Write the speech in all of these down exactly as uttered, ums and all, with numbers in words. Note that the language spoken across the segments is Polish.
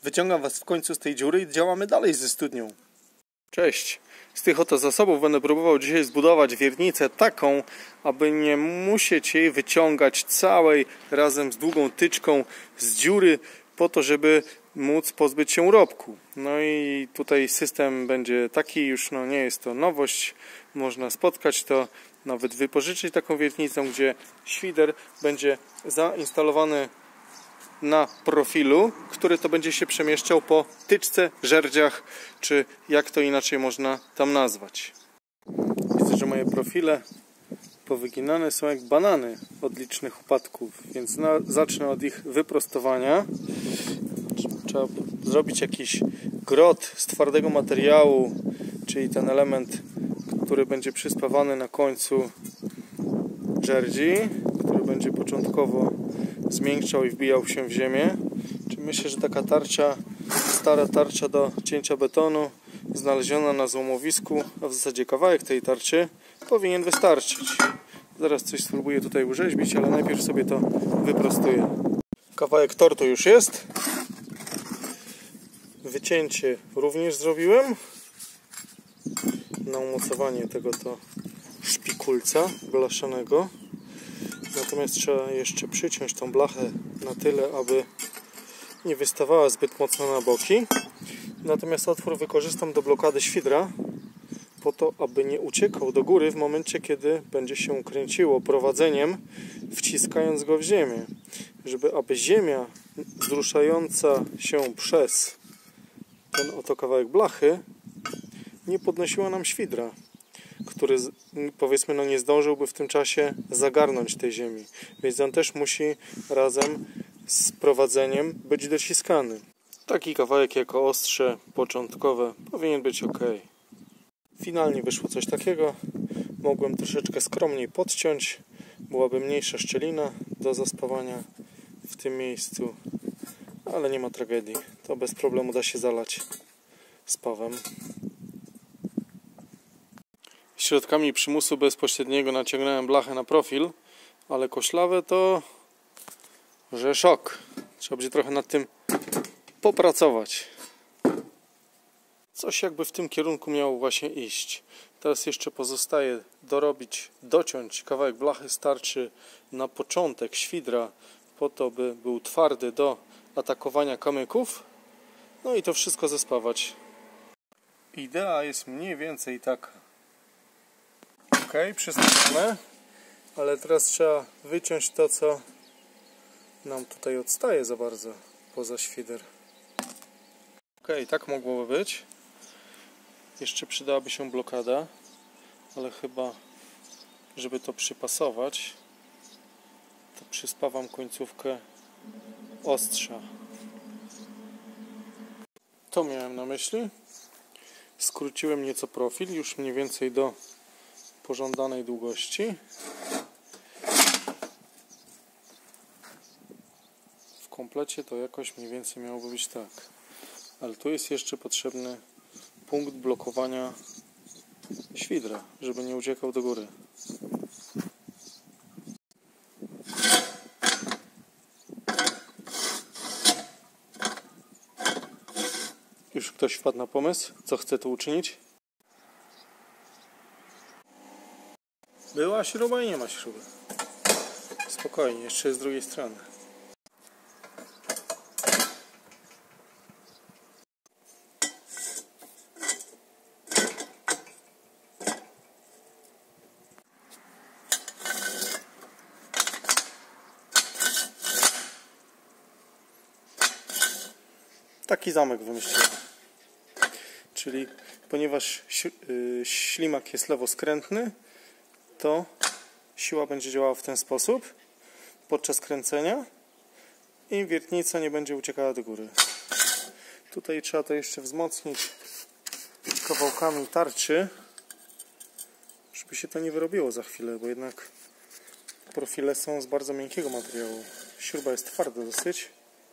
Wyciągam Was w końcu z tej dziury i działamy dalej ze studnią. Cześć! Z tych oto zasobów będę próbował dzisiaj zbudować wiernicę taką, aby nie musieć jej wyciągać całej razem z długą tyczką z dziury po to, żeby móc pozbyć się urobku. No i tutaj system będzie taki, już no nie jest to nowość, można spotkać to, nawet wypożyczyć taką wiertnicę, gdzie świder będzie zainstalowany na profilu, który to będzie się przemieszczał po tyczce, żerdziach, czy jak to inaczej można tam nazwać. Widzę, że moje profile powyginane są jak banany od licznych upadków, więc na, zacznę od ich wyprostowania. Trzeba zrobić jakiś grot z twardego materiału, czyli ten element, który będzie przyspawany na końcu żerdzi, który będzie początkowo zmiękczał i wbijał się w ziemię. Czyli myślę, że taka tarcza, stara tarcza do cięcia betonu, znaleziona na złomowisku, a w zasadzie kawałek tej tarczy powinien wystarczyć. Zaraz coś spróbuję tutaj urzeźbić, ale najpierw sobie to wyprostuję. Kawałek tortu już jest. Wycięcie również zrobiłem na umocowanie tego to szpikulca blaszanego. Natomiast trzeba jeszcze przyciąć tą blachę na tyle, aby nie wystawała zbyt mocno na boki. Natomiast otwór wykorzystam do blokady świdra, po to, aby nie uciekał do góry w momencie, kiedy będzie się kręciło prowadzeniem, wciskając go w ziemię. Żeby aby ziemia wzruszająca się przez ten oto kawałek blachy nie podnosiła nam świdra, który, powiedzmy, no nie zdążyłby w tym czasie zagarnąć tej ziemi. Więc on też musi razem z prowadzeniem być dociskany. Taki kawałek jako ostrze początkowe powinien być ok. Finalnie wyszło coś takiego. Mogłem troszeczkę skromniej podciąć. Byłaby mniejsza szczelina do zaspawania w tym miejscu. Ale nie ma tragedii. To bez problemu da się zalać spawem. Środkami przymusu bezpośredniego naciągnąłem blachę na profil, ale koślawe to, że szok. Trzeba będzie trochę nad tym popracować. Coś jakby w tym kierunku miało właśnie iść. Teraz jeszcze pozostaje dorobić, dociąć kawałek blachy starczy na początek świdra, po to, by był twardy do atakowania kamyków. No i to wszystko zespawać. Idea jest mniej więcej taka. Ok, przystawione, ale teraz trzeba wyciąć to, co nam tutaj odstaje za bardzo poza świder. Ok, tak mogłoby być. Jeszcze przydałaby się blokada, ale chyba, żeby to przypasować, to przyspawam końcówkę ostrza. To miałem na myśli. Skróciłem nieco profil, już mniej więcej do pożądanej długości. W komplecie to jakoś mniej więcej miałoby być tak. Ale tu jest jeszcze potrzebny punkt blokowania świdra, żeby nie uciekał do góry. Już ktoś wpadł na pomysł, co chce tu uczynić? Była śruba i nie ma śruby. Spokojnie, jeszcze jest z drugiej strony. Taki zamek wymyśliłem. Czyli ponieważ ślimak jest lewoskrętny, to siła będzie działała w ten sposób podczas kręcenia i wiertnica nie będzie uciekała do góry. Tutaj trzeba to jeszcze wzmocnić kawałkami tarczy, żeby się to nie wyrobiło za chwilę, bo jednak profile są z bardzo miękkiego materiału. Śruba jest twarda dosyć.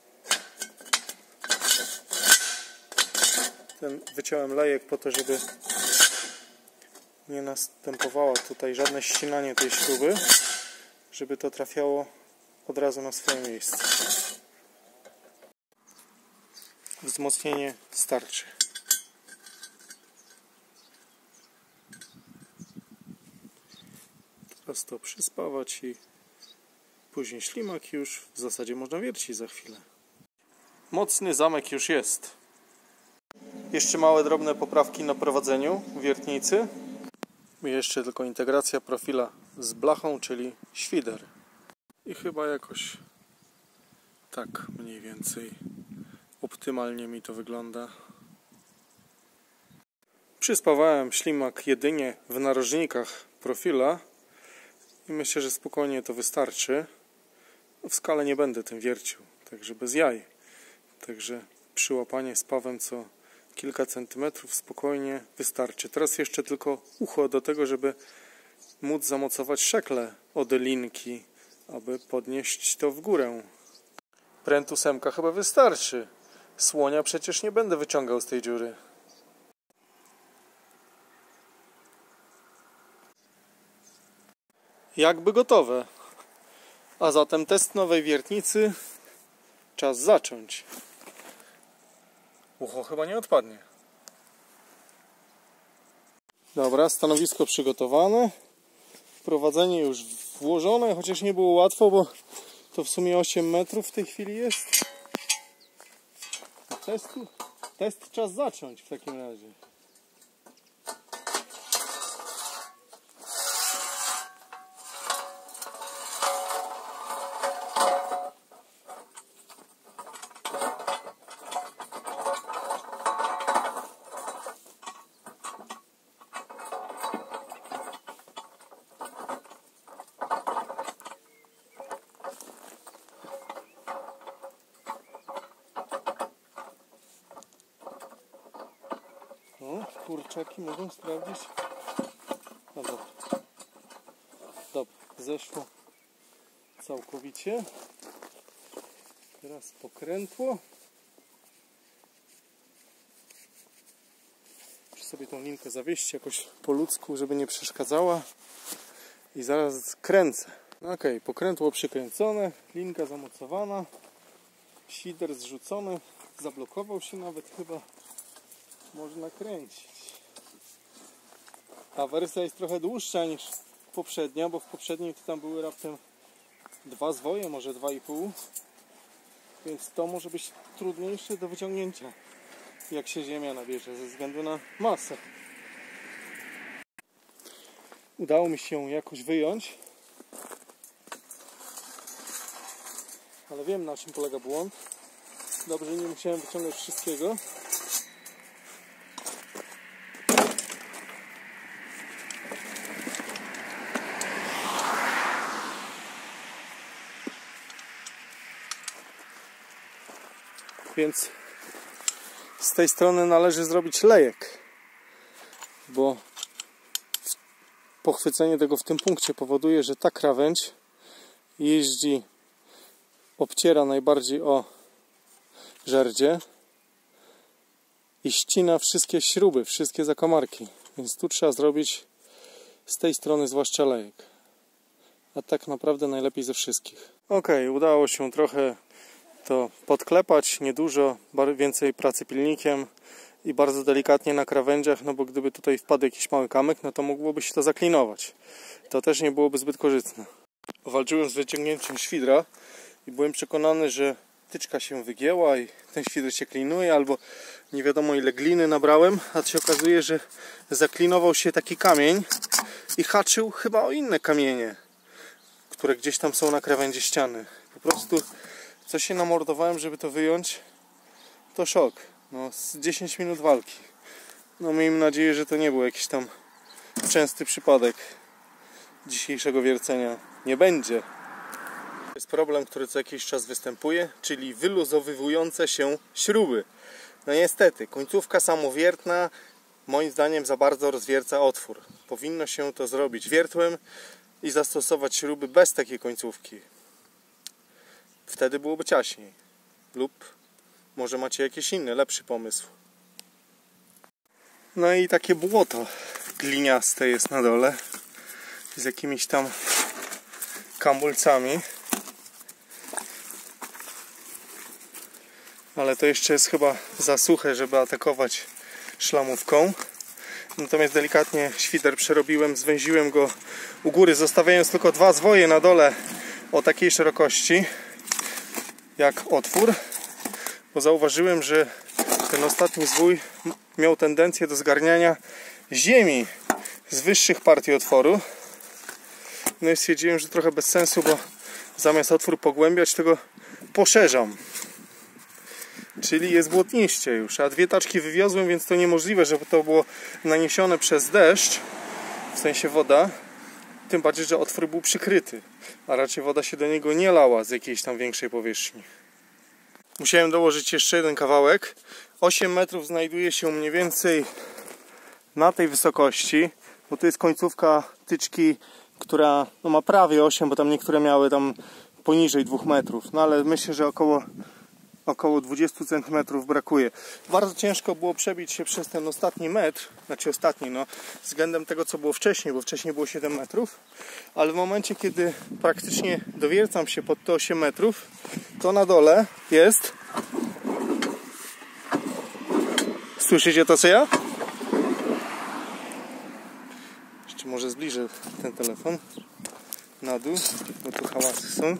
Ten wyciąłem lejek po to, żeby nie następowało tutaj żadne ścinanie tej śruby, żeby to trafiało od razu na swoje miejsce. wzmocnienie starczy. Teraz to przyspawać i później ślimak już w zasadzie można wiercić za chwilę. Mocny zamek już jest. Jeszcze małe drobne poprawki na prowadzeniu wiertnicy. I jeszcze tylko integracja profila z blachą, czyli świder. I chyba jakoś tak mniej więcej optymalnie mi to wygląda. Przyspawałem ślimak jedynie w narożnikach profila i myślę, że spokojnie to wystarczy. W skale nie będę tym wiercił, także bez jaj. Także przyłapanie spawem co kilka centymetrów spokojnie wystarczy. Teraz jeszcze tylko ucho do tego, żeby móc zamocować szekle od linki, aby podnieść to w górę. Pręt ósemka chyba wystarczy. Słonia przecież nie będę wyciągał z tej dziury. Jakby gotowe. A zatem test nowej wiertnicy. Czas zacząć. Ucho chyba nie odpadnie. Dobra, stanowisko przygotowane. Prowadzenie już włożone, chociaż nie było łatwo, bo to w sumie osiem metrów w tej chwili jest. Test, test czas zacząć w takim razie. No, kurczaki mogą sprawdzić. No dobra. Dobra, zeszło całkowicie. Teraz pokrętło. Muszę sobie tą linkę zawieść jakoś po ludzku, żeby nie przeszkadzała. I zaraz kręcę. Ok, pokrętło przykręcone, linka zamocowana, świder zrzucony, zablokował się nawet chyba. Można kręcić. Ta wersja jest trochę dłuższa niż poprzednia, bo w poprzedniej to tam były raptem dwa zwoje, może dwa i pół. Więc to może być trudniejsze do wyciągnięcia, jak się ziemia nabierze, ze względu na masę. Udało mi się jakoś wyjąć, ale wiem, na czym polega błąd. Dobrze, nie musiałem wyciągać wszystkiego. Więc z tej strony należy zrobić lejek, bo pochwycenie tego w tym punkcie powoduje, że ta krawędź jeździ, obciera najbardziej o żerdzie i ścina wszystkie śruby, wszystkie zakamarki. Więc tu trzeba zrobić z tej strony zwłaszcza lejek. A tak naprawdę najlepiej ze wszystkich. Ok, udało się trochę to podklepać, niedużo, więcej pracy pilnikiem i bardzo delikatnie na krawędziach, no bo gdyby tutaj wpadł jakiś mały kamyk, no to mogłoby się to zaklinować. To też nie byłoby zbyt korzystne. Walczyłem z wyciągnięciem świdra i byłem przekonany, że tyczka się wygięła i ten świdr się klinuje, albo nie wiadomo ile gliny nabrałem, a się okazuje, że zaklinował się taki kamień i haczył chyba o inne kamienie, które gdzieś tam są na krawędzi ściany. Po prostu co się namordowałem, żeby to wyjąć, to szok. No, z dziesięć minut walki. No, miejmy nadzieję, że to nie był jakiś tam częsty przypadek dzisiejszego wiercenia. Nie będzie. To jest problem, który co jakiś czas występuje, czyli wyluzowywujące się śruby. No niestety, końcówka samowiertna moim zdaniem za bardzo rozwierca otwór. Powinno się to zrobić wiertłem i zastosować śruby bez takiej końcówki. Wtedy byłoby ciaśniej. Lub może macie jakiś inny, lepszy pomysł. No i takie błoto gliniaste jest na dole. Z jakimiś tam kamulcami. ale to jeszcze jest chyba za suche, żeby atakować szlamówką. Natomiast delikatnie świder przerobiłem, zwęziłem go u góry, zostawiając tylko dwa zwoje na dole o takiej szerokości jak otwór, bo zauważyłem, że ten ostatni zwój miał tendencję do zgarniania ziemi z wyższych partii otworu. No i stwierdziłem, że trochę bez sensu, bo zamiast otwór pogłębiać, tego poszerzam. Czyli jest błotniście już, a dwie taczki wywiozłem, więc to niemożliwe, żeby to było naniesione przez deszcz, w sensie woda, tym bardziej, że otwór był przykryty, a raczej woda się do niego nie lała z jakiejś tam większej powierzchni. Musiałem dołożyć jeszcze jeden kawałek. osiem metrów znajduje się mniej więcej na tej wysokości, bo to jest końcówka tyczki, która no, ma prawie osiem, bo tam niektóre miały tam poniżej dwóch metrów, no ale myślę, że około około dwadzieścia centymetrów brakuje. Bardzo ciężko było przebić się przez ten ostatni metr, znaczy ostatni, no, względem tego, co było wcześniej, bo wcześniej było siedem metrów, ale w momencie, kiedy praktycznie dowiercam się pod te osiem metrów, to na dole jest... Słyszycie to, co ja? Jeszcze może zbliżę ten telefon na dół, bo tu hałasy są.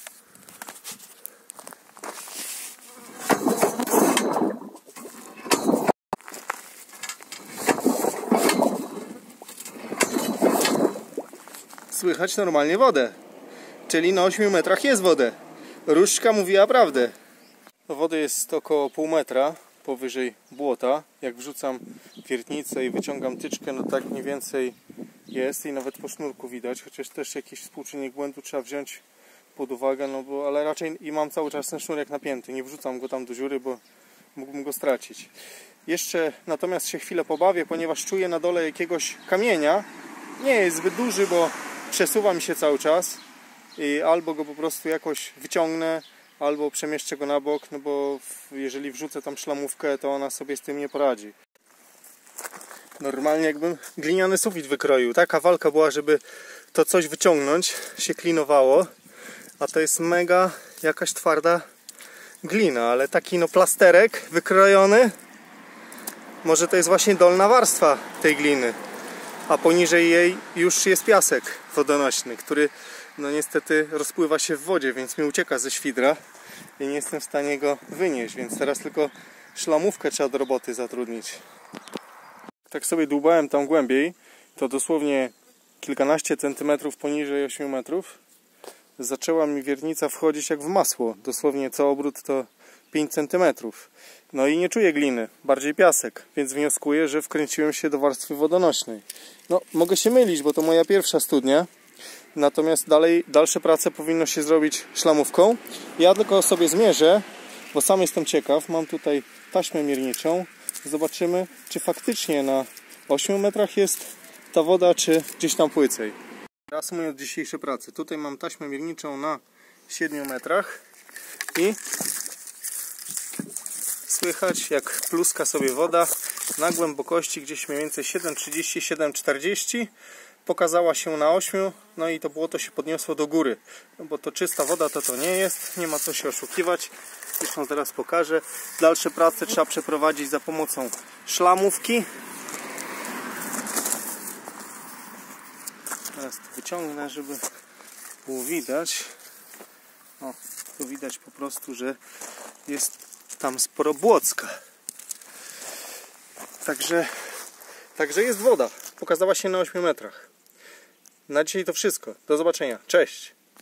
Słychać normalnie wodę, czyli na ośmiu metrach jest wodę. Różdżka mówiła prawdę. Do wody jest około pół metra powyżej błota. Jak wrzucam wiertnicę i wyciągam tyczkę, no tak mniej więcej jest i nawet po sznurku widać, chociaż też jakiś współczynnik błędu trzeba wziąć pod uwagę, no bo ale raczej i mam cały czas ten sznurek napięty, nie wrzucam go tam do dziury, bo mógłbym go stracić. Jeszcze natomiast się chwilę pobawię, ponieważ czuję na dole jakiegoś kamienia. Nie jest zbyt duży, bo przesuwa mi się cały czas i albo go po prostu jakoś wyciągnę, albo przemieszczę go na bok, no bo jeżeli wrzucę tam szlamówkę, to ona sobie z tym nie poradzi. Normalnie jakbym gliniany sufit wykroił. Taka walka była, żeby to coś wyciągnąć, się klinowało, a to jest mega jakaś twarda glina, ale taki no plasterek wykrojony, może to jest właśnie dolna warstwa tej gliny, a poniżej jej już jest piasek wodonośny, który no niestety rozpływa się w wodzie, więc mi ucieka ze świdra i nie jestem w stanie go wynieść, więc teraz tylko szlamówkę trzeba do roboty zatrudnić. Tak sobie dłubałem tam głębiej, to dosłownie kilkanaście centymetrów poniżej ośmiu metrów zaczęła mi wiertnica wchodzić jak w masło, dosłownie co obrót to pięć centymetrów. No i nie czuję gliny, bardziej piasek, więc wnioskuję, że wkręciłem się do warstwy wodonośnej. No, mogę się mylić, bo to moja pierwsza studnia, natomiast dalej, dalsze prace powinno się zrobić szlamówką. Ja tylko sobie zmierzę, bo sam jestem ciekaw, mam tutaj taśmę mierniczą, zobaczymy, czy faktycznie na ośmiu metrach jest ta woda, czy gdzieś tam płycej. Reasumując dzisiejsze prace, tutaj mam taśmę mierniczą na siedmiu metrach i słychać jak pluska sobie woda na głębokości gdzieś mniej więcej siedem trzydzieści - siedem czterdzieści. Pokazała się na ośmiu, no i to błoto się podniosło do góry, no bo to czysta woda to to nie jest, nie ma co się oszukiwać. Zresztą zaraz pokażę. Dalsze prace trzeba przeprowadzić za pomocą szlamówki. Teraz to wyciągnę, żeby było widać. O, tu widać po prostu, że jest tam sporo błocka. Także, także jest woda. Pokazała się na ośmiu metrach. Na dzisiaj to wszystko. Do zobaczenia. Cześć!